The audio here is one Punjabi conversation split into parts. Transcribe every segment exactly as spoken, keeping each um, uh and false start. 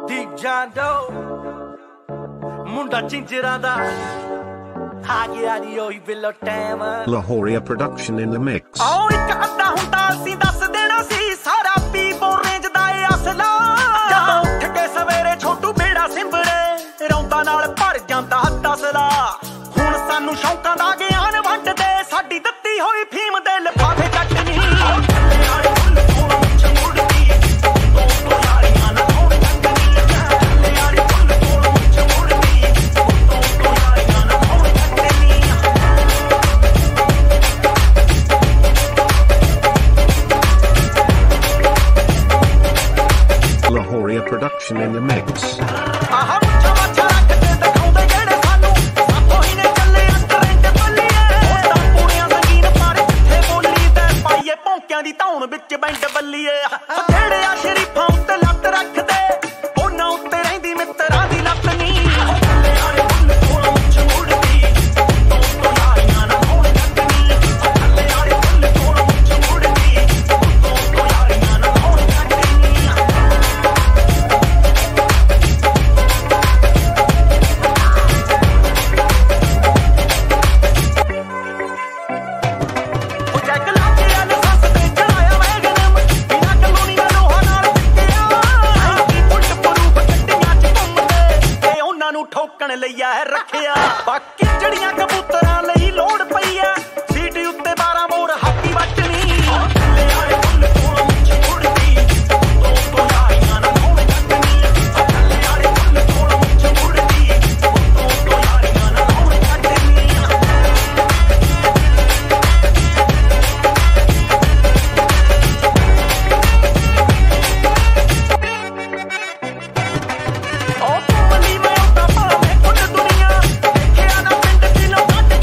Deep Jandu Munda Jhinjer da Lahoria production in the mix. Oh, ਇੱਕ ਅੱਧਾ ਹੁੰਦਾ ਸੀ ਦੱਸ ਦੇਣਾ ਸੀ ਸਾਰਾ ਪੀਪੋ ਰੇਂਜ ਦਾ ਏ ਅਸਲਾ ਜਦੋਂ ਉੱਠ ਕੇ ਸਵੇਰੇ ਛੋਟੂ ਬੇੜਾ ਸਿੰਬੜੇ ਰੌਂਦਾ ਨਾਲ ਭਰ ਜਾਂਦਾ ਤਸਲਾ ਹੁਣ ਸਾਨੂੰ ਸ਼ੌਂਕਾਂ ਦਾ ਗਿਆਨ ਵੰਡਦੇ ਸਾਡੀ ਦਿੱਤੀ ਹੋਈ ਫੀਮ ਦੇ ਲਿਫਾਫੇ ਚੱਟਣੀ Lahoria production in the mix. ਦੀ ਧੌਣ ਵਿੱਚ ਬੈਂਡ ਬੱਲੀਏ ਜਿਹੜੇ ਆ ਸ਼ਰੀਫਾਂ ਉੱਤੇ ਲੱਤ ਰੱਖਦੇ ਉਹਨਾਂ ਉੱਤੇ ਰਹਿੰਦੀ ਮਿੱਤਰਾਂ ਦੀ ਲੱਤ ਨੀ ਠੋਕਣ ਲਈਆ ਹੈ ਰੱਖਿਆ ਬਾਕੀ ਜੜੀਆਂ ਕਬੂਤਰਾਂ ਲਈ ਲੋੜ ਪਈ ਐ ਸੀਟ ਉੱਤੇ ਬਾਰਾਂ ਬੋਰ ਹਾਕੀ ਵੱਟਣੀ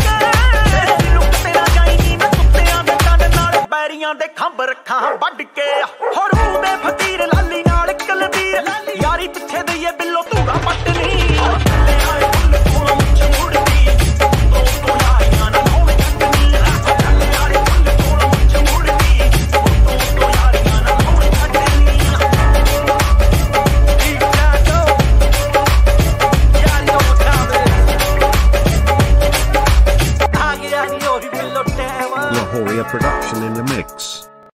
ਦੇ ਖੰਭ ਰੱਖਾਂ ਵੱਢ ਕੇ